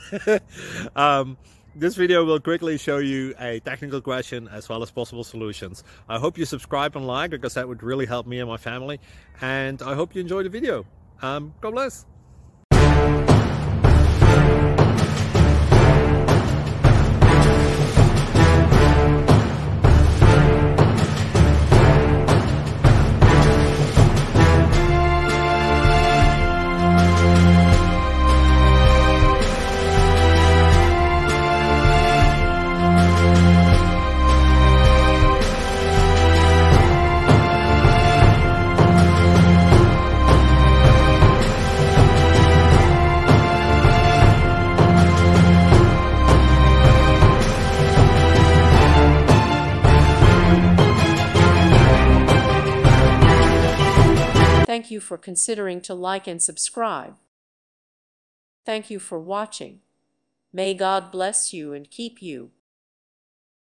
This video will quickly show you a technical question as well as possible solutions. I hope you subscribe and like, because that would really help me and my family. And I hope you enjoy the video. God bless. Thank you for considering to like and subscribe. Thank you for watching. May God bless you and keep you.